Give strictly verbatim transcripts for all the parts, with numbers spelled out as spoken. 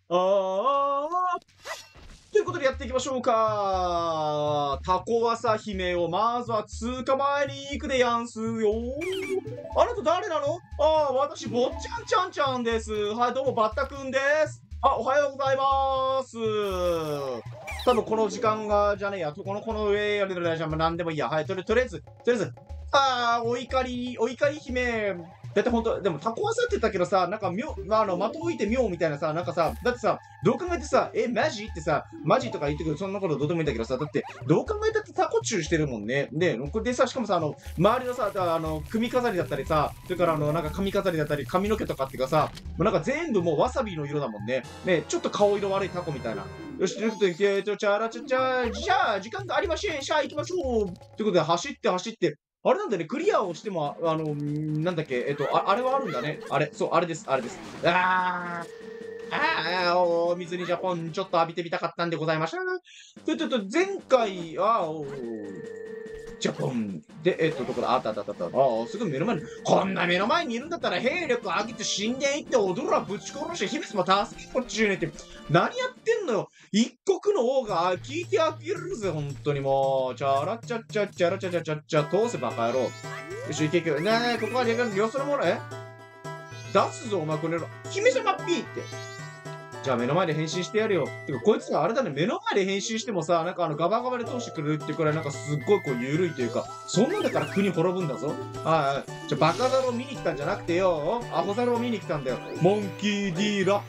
ああ。ということでやっていきましょうか。タコワサ姫をまずは捕まえに行くでやんすよ。あなた誰なの？ああ、私、坊ちゃんちゃんちゃんです。はい、どうも、バッタくんです。あ、おはようございます。多分この時間が、じゃねえや、この、この上やれるじゃん、なんでもいいや。はい、とりとりあえず、とりあえず、ああ、お怒り、お怒り姫。だってほんと、でもタコワサって言ったけどさ、なんか妙、まあ、あの、的置いて妙みたいなさ、なんかさ、だってさ、どう考えてさ、え、マジってさ、マジとか言ってくる、そんなことどうでもいいんだけどさ、だって、どう考えたってタコチューしてるもんね。で、これでさ、しかもさ、あの、周りのさ、あの、首飾りだったりさ、それからあの、なんか髪飾りだったり、髪の毛とかっていうかさ、もうなんか全部もうわさびの色だもんね。ね、ちょっと顔色悪いタコみたいな。よし、ということで、えーと、チャラチャチャ、じゃあ、時間がありません。しゃあ、行きましょう。ということで、走って走って、あれなんだね、クリアをしても、あの、なんだっけ、えっと、ああれはあるんだね。あれ、そう、あれです、あれです。あー、あー、お水にジャポン、ちょっと浴びてみたかったんでございました。ちょっと、前回、あー、おー、ジャポン。で、えっと、どこだあったあったあったあった。ああ、すぐ目の前に、こんな目の前にいるんだったら、兵力上げて死んでいって踊らぶち殺して、姫様助けこっちゅうねって、何やってんのよ。一国の王が聞いてあげるぜ、本当にもう。チャラチャチャチャラチャチャチャチャ、通せバカ野郎。よし、いけいけ。ねえ、ここはね、よそのもの、え出すぞ、お前これ。姫様ピーって。じゃあ目の前で変身してやるよ。てか、こいつがあれだね、目の前で変身してもさ、なんかあの、ガバガバで通してくれるってくらい、なんかすっごいこう、緩いというか、そんなんだから国滅ぶんだぞ。はい。じゃあ、バカザルを見に来たんじゃなくてよ、アホザルを見に来たんだよ。モンキーディーラ。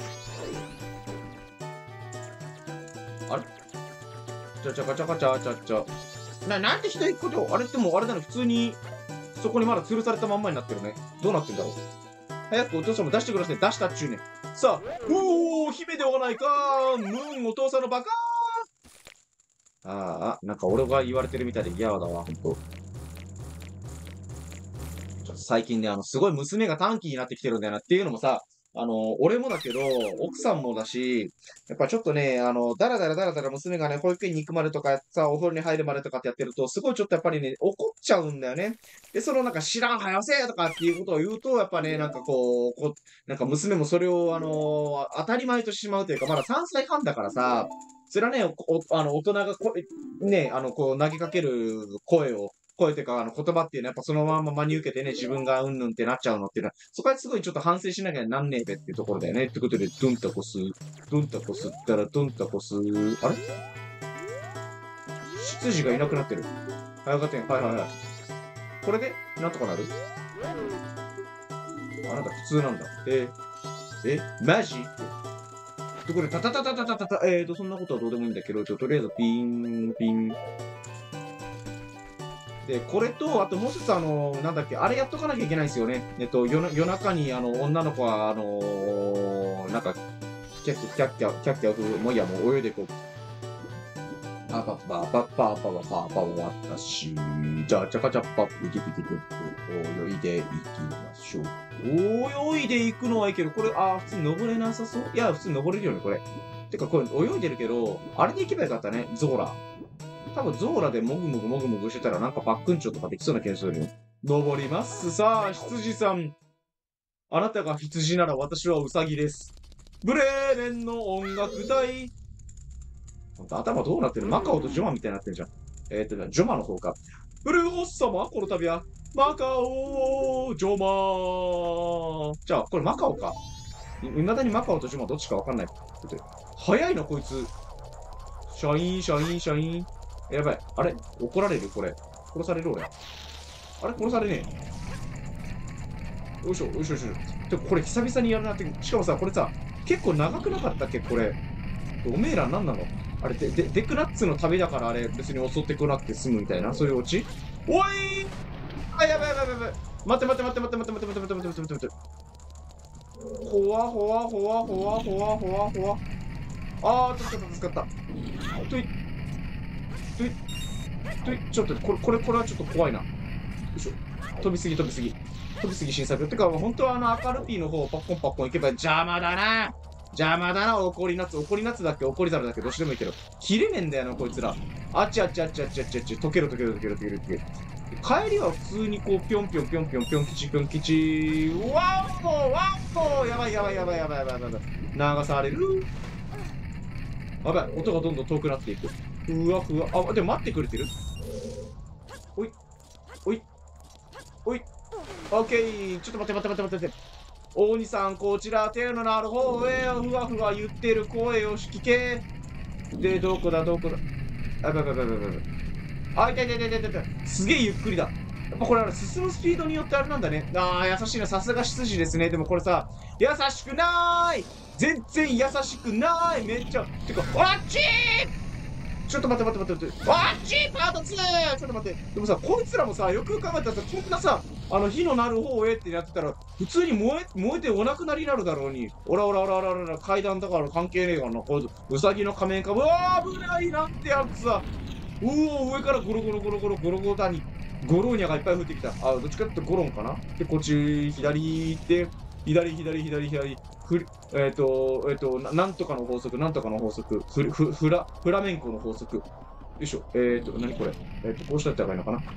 あれちゃちゃかちゃかちゃちゃちゃ。な、なんて人一個で、あれってもうあれだね、普通に、そこにまだ吊るされたまんまになってるね。どうなってんだろう。早くお父さんも出してください。出したっちゅうね。さあ、おー、姫ではないかー。ムーン、お父さんのバカー。ああ、なんか俺が言われてるみたいで嫌だわ、ほんと。ちょっと最近ね、あの、すごい娘が短気になってきてるんだよなっていうのもさ、あの、俺もだけど、奥さんもだし、やっぱちょっとね、あの、だらだらだらだら娘がね、保育園に行くまでとかさ、お風呂に入るまでとかってやってると、すごいちょっとやっぱりね、怒っちゃうんだよね。で、そのなんか知らんはよせとかっていうことを言うと、やっぱね、なんかこう、こなんか娘もそれを、あの当たり前としてしまうというか、まださんさいはんだからさ、それはね、おあの、大人がこ、ね、あの、こう、投げかける声を、声というか、あの、言葉っていうのはやっぱそのまま真に受けてね、自分がうんぬんってなっちゃうのっていうのは、そこはすごいちょっと反省しなきゃなんねえべっていうところだよね。ってことで、ドンタコス、ドンタコスったらドンタコス、あれ執事がいなくなってる。早かったはいはいはい。これで、なんとかなるあなた普通なんだ。えー、え、マジって。ところで、タタタタタタタタ、えーと、そんなことはどうでもいいんだけど、とりあえずピーン、ピン。で、これと、あともう一つあの、なんだっけ、あれやっとかなきゃいけないんですよね。えっと、夜夜中にあの、女の子は、あのー、なんか、キャッキャッキャッキャッキャッキャッ、もういいや、もう泳いでいこう。パパパパパパパパパ私、じゃあ、ちゃかちゃっぱ、ピキピキピキ、泳いでいきましょう。泳いでいくのはいいけど、これ、あー、普通に登れなさそういや、普通に登れるよね、これ。てか、これ泳いでるけど、あれで行けばよかったね、ゾーラ。多分ゾーラでもぐもぐもぐもぐしてたらなんかパックンチョとかできそうな気がするよ。登ります。さあ、羊さん。あなたが羊なら私はウサギです。ブレーメンの音楽隊。ほんと頭どうなってるマカオとジョマみたいになってるじゃん。えー、っとね、ジョマの方か。ブルーホッサマこの度は。マカオジョマじゃあ、これマカオか。いまだにマカオとジョマどっちかわかんない。早いな、こいつ。シャイン、シャイン、シャイン。やばい。あれ怒られるこれ。殺される俺。あれ殺されねえ。よいしょ、よいしょ、よいしょ。てこれ久々にやるなって。しかもさ、これさ、結構長くなかったっけこれ。おめえら何なのあれ、で、で、デクナッツの旅だからあれ、別に襲ってこなくて済むみたいな、そういうオチおいあ、やばいやばいやばいやばい。待って待って待って待って待って待って待って待って待って待って。ほわほわほわほわほわほわほわ。あー、助かった助かった。とい、とい、とい、ちょっと、これ、これ、これはちょっと怖いな。よいしょ。飛びすぎ飛びすぎ。飛びすぎ新作。てか、本当はあの、赤ルピーの方、パッコンパッコン行けば邪魔だな邪魔だな、怒りナッツ。怒りナッツだっけ怒り猿だっけどうしてもいいけど。切れねえんだよな、こいつら。あっちあっちあっちあっちあっちあっち。溶けろ溶けろ溶けろ溶けろ溶けろ。帰りは普通にこう、ぴょんぴょんぴょんぴょんぴょん吉ぴょん吉。ワンポーワンポーやばいやばいやばいやばいやばいやばい。流される。 やばい、音がどんどん遠くなっていく。ふわふわ。あ、でも待ってくれてる。おい。おい。おい。オッケー。ちょっと待って待って待って待って。大鬼さん、こちら、手のなる方へ、ふわふわ言ってる声を聞け。で、どこだ、どこだ。あ、ばばばばばば。あ、痛い痛い痛い痛い痛い。すげえゆっくりだ。やっぱこれ、進むスピードによってあれなんだね。ああ、優しいな。さすが執事ですね。でもこれさ、優しくなーい。全然優しくなーい。めっちゃ。てか、あっちーちょっと待って待って待って待って。あっちーパートツーちょっと待って。でもさ、こいつらもさ、よくよく考えたらさ、こんなさ、あの、火のなる方へってやってたら、普通に燃え、燃えてお亡くなりになるだろうに。おらおらおらおらおら、階段だから関係ねえからな。こいつ、ウサギの仮面かぶ。うわー危ないなんてやつさ。うおー、上からゴロゴロゴロゴロゴロゴロだに。ゴローニャがいっぱい降ってきた。あ、どっちかっていうとゴロンかな。で、こっち、左行って、左、左、左、左。ふえっ、ー、と、えっ、ー、とな、なんとかの法則、なんとかの法則。フフフラ、フラメンコの法則。よいしょ。えっ、ー、と、なにこれ。えっ、ー、と、こうしたってらいいのかな。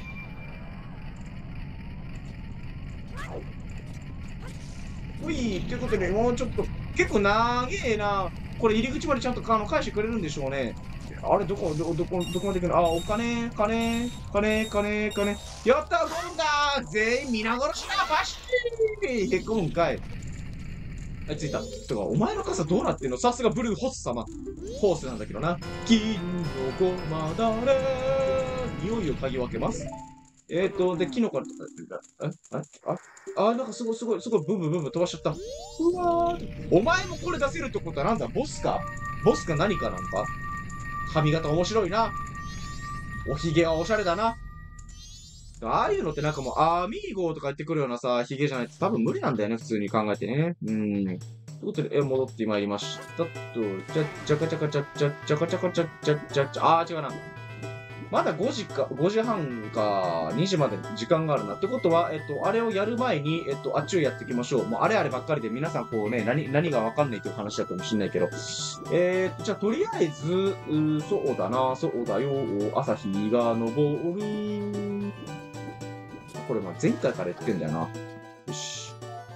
うい、ということで、もうちょっと、結構長えな。これ入り口までちゃんとあの返してくれるんでしょうね。あれ、どこ、ど、どこ、どこまで行くの。あ、お金、金、金、金、金。やったー、ゴールだー全員皆殺しだバシーへこむんかい。はい、着いた。てか、お前の傘どうなってんの。さすがブルーホース様。ホースなんだけどな。金のごまだれ匂いを嗅ぎ分けます。えーと、で、キノコ、あ、あ、あ、あ、なんかすごいすごい、すごい、ブンブンブンブン飛ばしちゃった。うわー。お前もこれ出せるってことはなんだボスかボスか何かなんか髪型面白いな。おひげはおしゃれだな。ああいうのってなんかもう、アミーゴとか言ってくるようなさ、ヒゲじゃないと多分無理なんだよね、普通に考えてね。うん。ということで、え、戻ってまいりましたと、じゃ、じゃかじゃかじゃ、じゃ、じゃかじゃかじゃ、じゃ、じゃ、じゃ、あー違うな。まだごじか、ごじはんかにじまで時間があるな。ってことは、えっと、あれをやる前に、えっと、あっちをやっていきましょう。もうあれあればっかりで皆さんこうね、何、何がわかんないという話だかもしんないけど。えー、っと、じゃあとりあえず、うそうだな、そうだよ、朝日が昇る。これまあ前回から言ってんだよな。よし。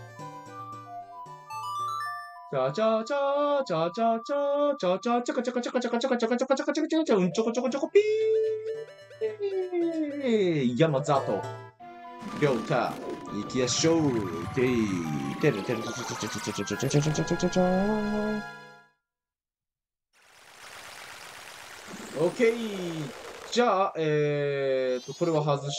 チャチャチャチャチャチャチャチャチャカチャカチャカチャカチャカチャカチャカチャカチャカチャカチャうんちょこちょこちょこピー山里りょうた行きやしょうてーてるてるてるてるてるてるてるてるてるてるてるてるオッケーじゃあ、えーと、これは外して、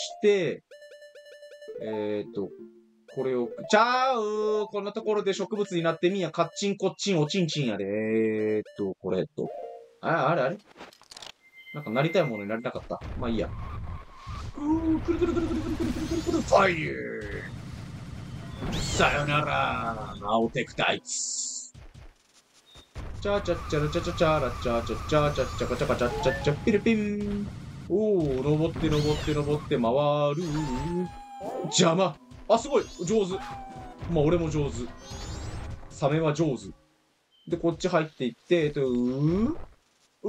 えーと、これを、ちゃーうこんなところで植物になってみんや、カッチンコッチンおちんちんやで。えーっと、これと。あ、あれあれなんかなりたいものになりたかった。まあいいや。うー、くるくるくるくるくるくるくるくるくる、ファイヤーさよなら青テクタイツチャチャチャラチャチャチャラチャチャチャチャチャカチャカチャチャチャピルピンおー、登って登って登って回る邪魔あ、すごい上手まあ、俺も上手。サメは上手。で、こっち入っていって、えっと、うー、う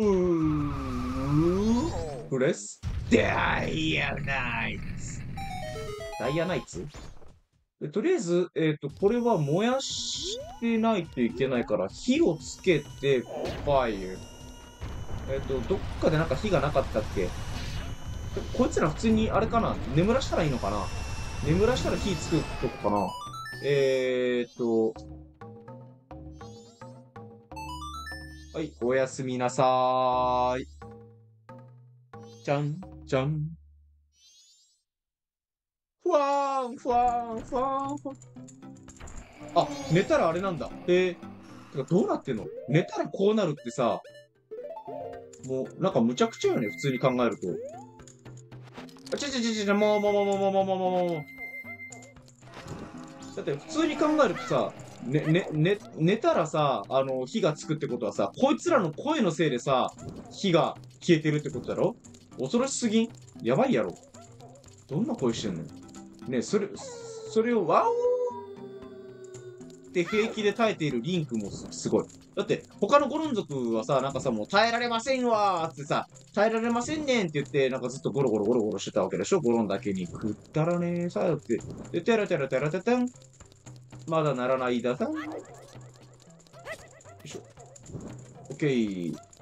ー、プレス、ダイヤナイツ。ダイヤナイツでとりあえず、えっと、これは燃やしてないといけないから、火をつけて、ファイヤー。えっと、どっかでなんか火がなかったっけこいつら普通に、あれかな眠らしたらいいのかな眠らしたら火つくとこかなえーっと、はい、おやすみなさーい。じゃん、じゃん。ふわーん、ふわーん、ふわーん、ふわーん。あ、寝たらあれなんだ。えー、てかどうなってんの寝たらこうなるってさ、もう、なんかむちゃくちゃよね、普通に考えると。あ、ちょちょちょちょ、もうもうもうもうもうもうもうもうもう。だって普通に考えるとさ、ね、ね、ね、寝たらさ、あの、火がつくってことはさ、こいつらの声のせいでさ、火が消えてるってことだろ恐ろしすぎんやばいやろどんな声してんのねそれ、それをワオーって平気で耐えているリンクもすごい。だって、他のゴロン族はさ、なんかさ、もう耐えられませんわーってさ、耐えられませんねんって言って、なんかずっとゴロゴロゴロゴロしてたわけでしょゴロンだけに。くったらねーさよって。で、てらてらてらててん。まだならないださん。よいしょ。オッケー。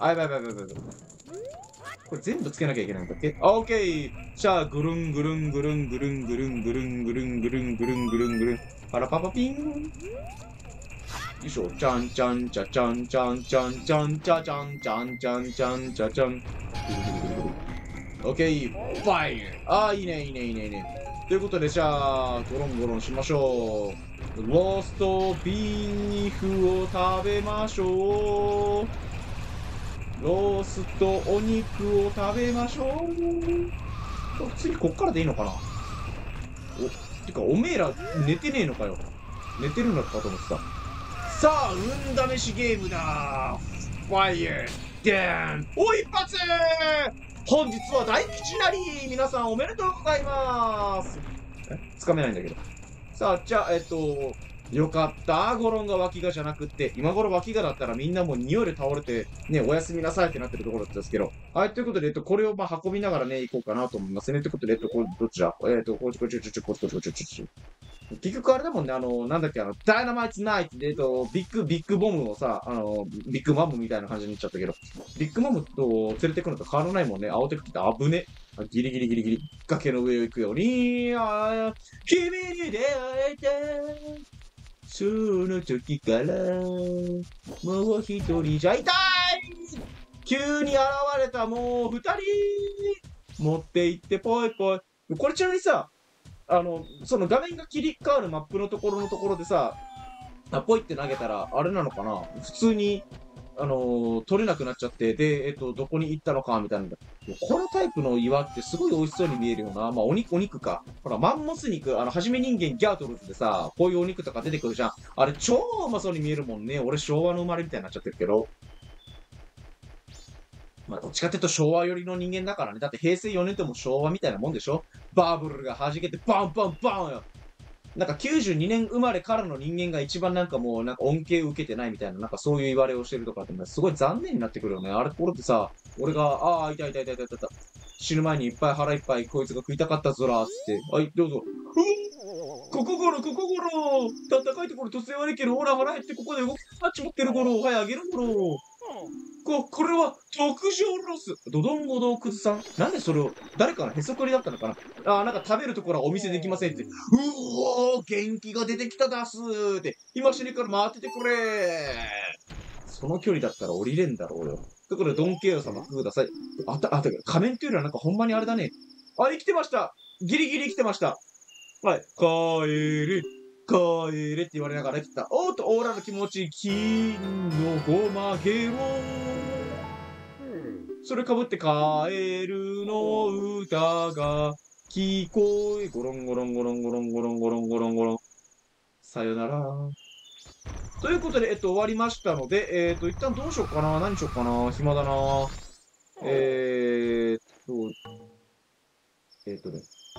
あ、やばいやばいやばいやばい。これ全部つけなきゃいけないんだっけ？あ、オッケー。じゃあ、ぐるんぐるんぐるんぐるんぐるんぐるんぐるんぐるんぐるんぐるんぐるん。パラパパピン。よいしょ。ちゃんちゃんちゃちゃんちゃんちゃんちゃんちゃちゃんちゃんちゃんちゃんちゃちゃん。オッケー。ファイヤー。あー、いいね、いいね、いいね、いいね。ということで、じゃあ、ゴロンゴロンしましょう。ローストビーフを食べましょう。ローストお肉を食べましょう。次こっからでいいのかな。お、てかおめえら寝てねえのかよ。寝てるのかと思ってた。さあ、運試しゲームだ。ファイヤーデーン。お一発。本日は大吉なり。皆さんおめでとうございます。え、つかめないんだけど。さあ、じゃあ、えっと、よかった。ゴロンが脇がじゃなくって、今頃脇がだったらみんなもう匂いで倒れて、ね、おやすみなさいってなってるところだったんですけど。はい、ということで、えっと、これをまあ運びながらね、行こうかなと思いますね。ということで、えっと、これ、どっちだえっと、こっちこっちこっちこっちこっちこっちこっちこっち。結局あれだもんね、あの、なんだっけ、あの、ダイナマイツナイトで、えっと、ビッグ、ビッグボムをさ、あの、ビッグマムみたいな感じに言っちゃったけど、ビッグマムと連れてくのと変わらないもんね。青テク来て危ね。ギリギリギリギリ。崖の上を行くように、あー君に出会えて、その時から、もう一人じゃ痛い。急に現れたもう二人、持って行ってぽいぽい。これちなみにさ、あの、その画面が切り替わるマップのところのところでさ、あ、ポイって投げたら、あれなのかな普通に、あのー、取れなくなっちゃって、で、えっと、どこに行ったのかみたいな。このタイプの岩ってすごい美味しそうに見えるよな。まあ、お肉、お肉か。ほら、マンモス肉、あの、はじめ人間ギャートルズでさ、こういうお肉とか出てくるじゃん。あれ、超うまそうに見えるもんね。俺、昭和の生まれみたいになっちゃってるけど。まあ、どっちかっていうと昭和寄りの人間だからね。だって平成よねんっても昭和みたいなもんでしょ。バブルが弾けてバンバンバンよ。なんかきゅうじゅうにねん生まれからの人間が一番なんかもうなんか恩恵を受けてないみたいな、なんかそういう言われをしてるとかって、すごい残念になってくるよね。あれ、これってさ、俺が、ああ、痛い痛い痛い痛い痛い痛い。死ぬ前にいっぱい腹いっぱいこいつが食いたかったぞら、つって。はい、どうぞ。ここごろ、ここごろ。戦いところ突然悪いけど、ほら腹減ってここで動きあっち持ってるごろ。はい、あげるごろ。こ、これは、特上ロス。ドドンゴドークズさん。なんでそれを、誰かのへそくりだったのかな。あー、なんか食べるところはお見せできませんって。うおー、元気が出てきただすーって。今死にから回っててくれー。その距離だったら降りれんだろうよ。ということで、ドンケイオ様ください。あた、あ、てか、仮面っていうよりはなんかほんまにあれだね。あ、生きてました。ギリギリ生きてました。はい。帰れ。帰れって言われながら生きた。おーっと、オーラの気持ち、金のごまゲロそれかぶってカエルの歌が聞こえ、ゴロンゴロンゴロンゴロンゴロンゴロンゴロンゴロン。さよなら。ということで、えっと、終わりましたので、えっと、一旦どうしようかな。何しようかな。暇だな。えーっと、えーっとね。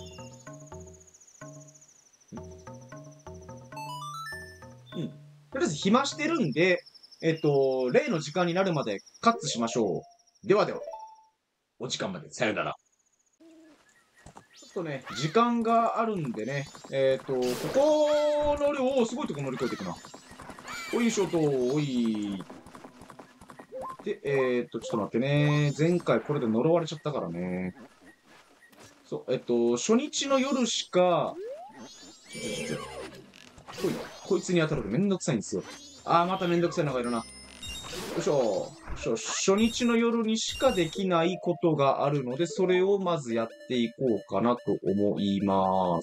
うん。とりあえず暇してるんで、えっと、例の時間になるまでカッツしましょう。ではでは、お時間まで。さよなら。ちょっとね、時間があるんでね、えっと、ここの量、おすごいとこ乗り越えていくな。おいしょと、おい。で、えっと、ちょっと待ってね。前回これで呪われちゃったからね。そう、えっと、初日の夜しか、こい、こいつに当たるとめんどくさいんですよ。あー、まためんどくさいのがいるな。よいしょ。初日の夜にしかできないことがあるので、それをまずやっていこうかなと思います。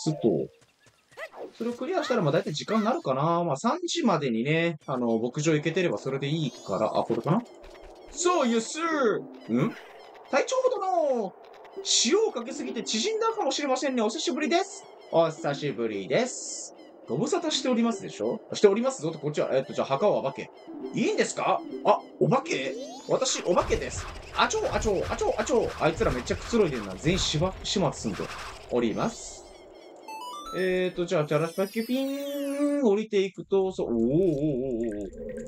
と。それをクリアしたら、まあ大体時間になるかな。まあさんじまでにね、あの、牧場行けてればそれでいいから、あ、これかなそう、yes, sir! ん体調ほどの塩をかけすぎて縮んだかもしれませんね。お久しぶりです。お久しぶりです。ご無沙汰しておりますでしょしておりますぞと、こっちは、えっと、じゃあ、墓はお化け。いいんですかあ、お化け私、お化けです。あちょあちょあちょあちょあいつらめっちゃくつろいでるな。全員しば、始末すんでおります。えーと、じゃあ、チャラスパキュピーン降りていくと、そう、おーおーおーおー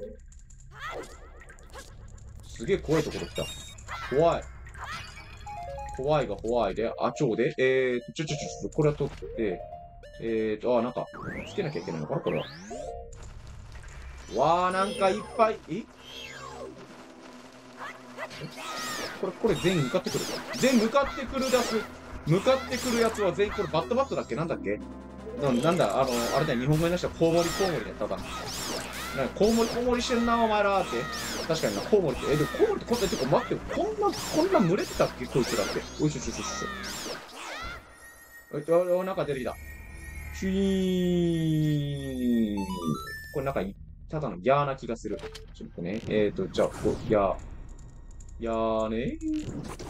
すげえ怖いところ来た。怖い。怖いが怖いで、あちょうで、えーと、ちょちょちょちょ、これは取って、えーと、あ、なんか、つけなきゃいけないのかなこれは。わー、なんかいっぱい、えこれ、これ全員向かってくる。全員向かってくる出す。向かってくるやつは全員、これバットバットだっけなんだっけな、なんだ、あの、あれだよ、日本語に出したらコウモリコウモリだよ、ただ。なんか、コウモリコウモリしてんな、お前らって。確かにな、コウモリって。え、でもコウモリってこんな、てか待って、こんな、こんな群れてたっけこいつらって。おいしょしょしょしょ。おい、おい、中出てきた。シュイーン。これなんか、ただのヤーな気がする。ちょっとね、えーと、じゃあ、こう、ヤー。ヤーねー。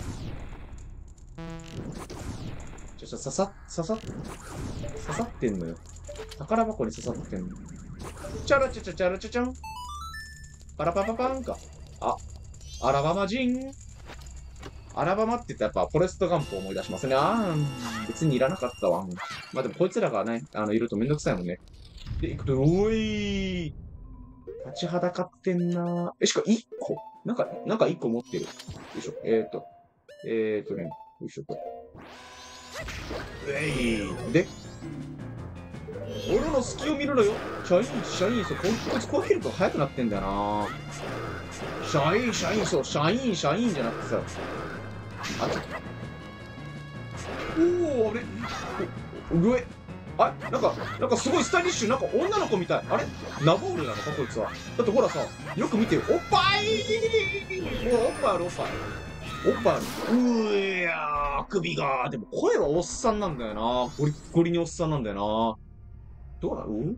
ちょ、ちょ、刺さ、刺さ、刺さってんのよ。宝箱に刺さってんの。チャラチャチャチャラチャチャン。パラパパパンか。あ、アラバマ人。アラバマって言ったらやっぱフォレストガンプを思い出しますね。あー、別にいらなかったわ。まあでもこいつらがね、あの、いるとめんどくさいもんね。で、行くと、おいー。立ちはだかってんなー。え、しかもいっこなんか、なんかいっこ持ってる。よいしょ。えーと。えーとね。よいしょと。えい。で、俺の隙を見るのよ。シャイン、シャイン、そう、こいつこう見ると速くなってんだよな。シャイン、シャイン、そう、シャイン、シャインじゃなくてさ。あ、ちょっと。おー、あれ上。あ、なんか、なんかすごいスタイリッシュ、なんか女の子みたい。あれナボールなのか、こいつは。だってほらさ、よく見てよ。おっぱいおおっぱいある、おっぱい。おっぱいある。うーやー、首が。でも声はおっさんなんだよな。ゴリッゴリにおっさんなんだよな。どうなの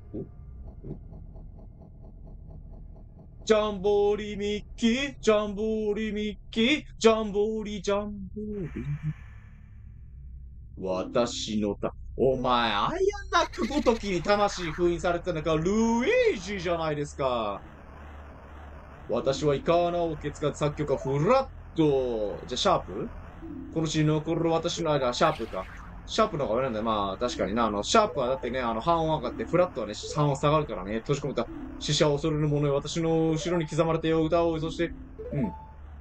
ジャンボーリミッキー、ジャンボーリミッキー、ジャンボーリジャンボーリ。私のた、お前、アイアンナックごときに魂封印されてたのか、ルイージじゃないですか。私はイカーナを受け継が作曲家フラット。じゃ、シャープこの詩に残る私の間、シャープか。シャープの方が上なんだよ。まあ、確かにな。あの、シャープはだってね、あの、半音上がって、フラットはね、半音下がるからね、閉じ込めた死者を恐れる者よ。私の後ろに刻まれてよ、歌おう。そして、うん。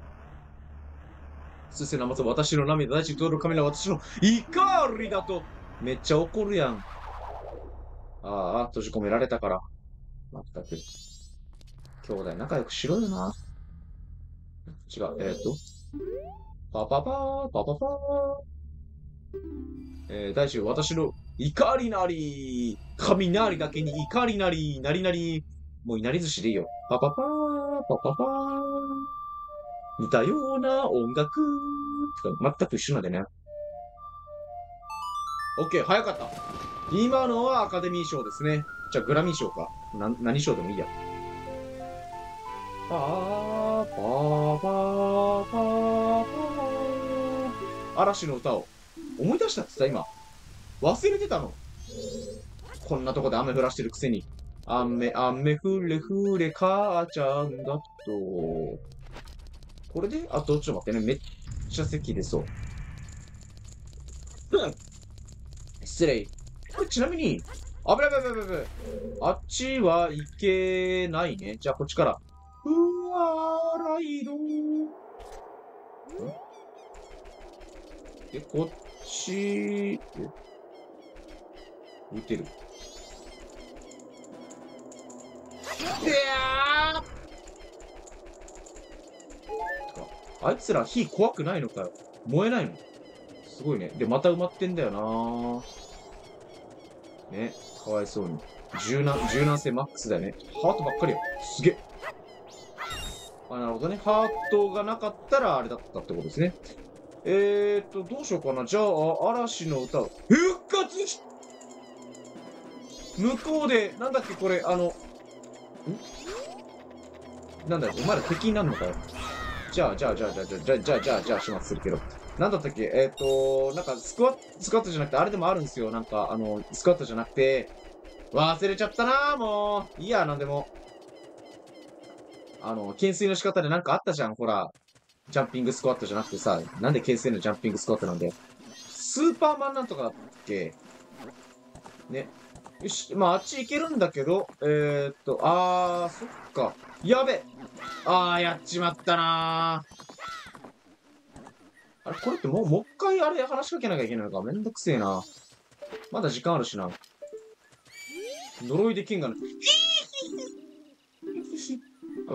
そしてなまず私の涙、大地に通るカメラは私の怒りだと。めっちゃ怒るやん。ああ、閉じ込められたから。まったく。兄弟仲良くしろよな。違う。えっ、ー、と。パパパー、パパパー。えー、大地、私の怒りなり、雷だけに怒りなり、なりなり、もういなり寿司でいいよ。パパパー、パパパー。似たような音楽。全く一緒なんでね。オッケー、早かった。今のはアカデミー賞ですね。じゃあグラミー賞か。な、何賞でもいいや。パー、パー、パー、パー、パー。嵐の歌を思い出したってさ、今。忘れてたの。こんなとこで雨降らしてるくせに。雨、雨降れ降れ母ちゃんだと。これで、あと、ちょっと待ってね。めっちゃ席出そう。うん。失礼。これちなみに、あぶねぶねぶねぶあっちは行けないね。じゃあこっちから。ふわーらいどー。で、こっち、え浮いてる。いやーあいつら火怖くないのかよ。燃えないのすごいね。で、また埋まってんだよなー。ね、かわいそうに。柔軟、柔軟性マックスだよね。ハートばっかりよ。すげえ。あ、なるほどね。ハートがなかったらあれだったってことですね。えーと、どうしようかな。じゃあ、嵐の歌を。復活し向こうで、なんだっけこれ、あの、んなんだよ、お前ら敵になるのかよ。じゃあ、じゃあ、じゃあ、じゃあ、じゃあ、じゃあ、じゃあ、じゃあ、じゃあ、始末するけど。なんだったっけえっ、ー、と、なんか、スクワット、スクワットじゃなくて、あれでもあるんですよ。なんか、あの、スクワットじゃなくて、忘れちゃったなもう。いいや、なんでも。あの、懸垂の仕方でなんかあったじゃん、ほら。ジャンピングスクワットじゃなくてさ、なんで懸垂のジャンピングスクワットなんだよ。スーパーマンなんとかだっけね。よし、まあ、あっち行けるんだけど、えー、っと、あー、そっか。やべあー、やっちまったなー。あれ、これってもう、もう一回あれ話しかけなきゃいけないのか。めんどくせえな。まだ時間あるしな。呪いで剣がな。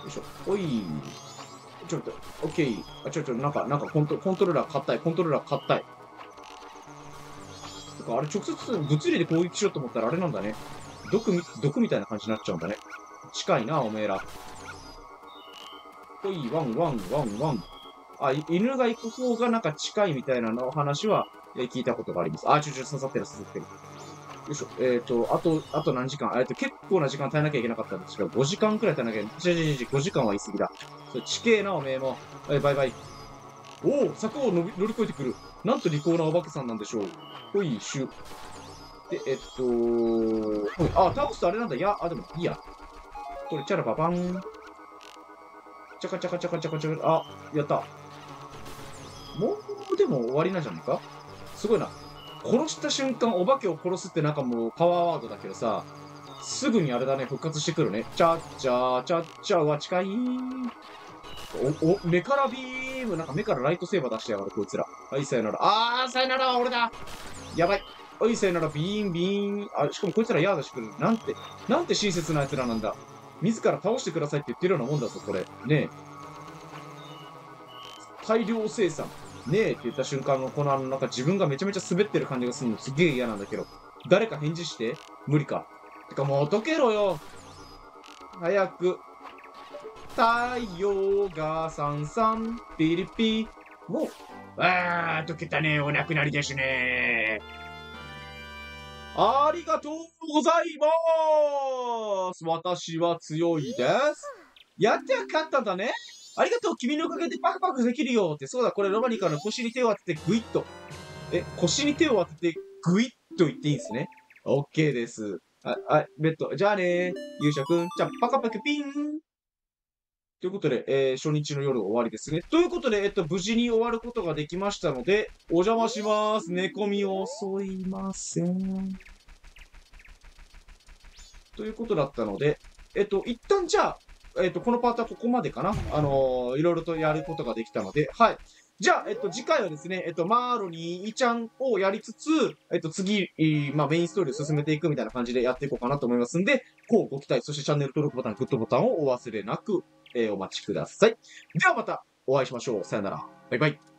いしょ。おい。ちょっと、オッケー。あ、ちょ、ちょ、なんか、なんかコント、コントローラー硬い、コントローラー硬い。とか、あれ直接物理で攻撃しようと思ったらあれなんだね。毒み、毒みたいな感じになっちゃうんだね。近いな、おめえら。ほい、ワン、ワン、ワン、ワン。あ、犬が行く方がなんか近いみたいなの話は、え聞いたことがあります。あ、ちょ、ちょ、刺さってる、刺さってる。よいしょ。えっ、ー、と、あと、あと何時間えっ、ー、と、結構な時間耐えなきゃいけなかったんですが、ごじかんくらい耐えなきゃいけない。ちょちょちょ、ごじかんは言い過ぎだ。それ、地形な、おめえも。はい、バイバイ。おお、坂を乗り乗り越えてくる。なんと利口なお化けさんなんでしょう。ほい、シュ。で、えっとほい、あ、倒すとあれなんだ。いや、あ、でも、いいや。これ、チャラパパン。チャカチャカチャカチャカチャカ、あ、やった。もう、でも終わりなんじゃないかすごいな。殺した瞬間、お化けを殺すってなんかもうパワーワードだけどさ、すぐにあれだね、復活してくるね。チャッチャー、チャッチャーは近い。お、お、目からビーム、なんか目からライトセーバー出してやがる、こいつら。はい、さよなら。あー、さよなら、俺だ。やばい。はい、さよなら、ビーン、ビーン。あ、しかもこいつらヤードしてくる。なんて、なんて親切な奴らなんだ。自ら倒してくださいって言ってるようなもんだぞ、これ。ねえ。大量生産。ねえって言った瞬間の、このあの、なんか自分がめちゃめちゃ滑ってる感じがするのすげえ嫌なんだけど。誰か返事して無理か。てかもう解けろよ。早く。太陽がさんさん、ピリピ。もう、あー、解けたね。お亡くなりですね。ありがとうございます。私は強いです。やってよかったんだね。ありがとう。君のおかげでパクパクできるよって。そうだ、これロマニカの腰に手を当ててグイッと。え、腰に手を当ててグイッと言っていいんですね。オッケーです。あ、あ、ベッド。じゃあねー。勇者くん。じゃあ、パカパカピン。ということで、えー、初日の夜終わりですね。ということで、えっと、無事に終わることができましたので、お邪魔します。寝込み遅いません。ということだったので、えっと、一旦じゃあ、えっと、このパートはここまでかな。あのー、いろいろとやることができたので、はい。じゃあ、えっと、次回はですね、えっと、マーロニーちゃんをやりつつ、えっと、次、まあ、メインストーリーを進めていくみたいな感じでやっていこうかなと思いますんで、こうご期待、そしてチャンネル登録ボタン、グッドボタンをお忘れなく、えー、お待ちください。ではまたお会いしましょう。さよなら。バイバイ。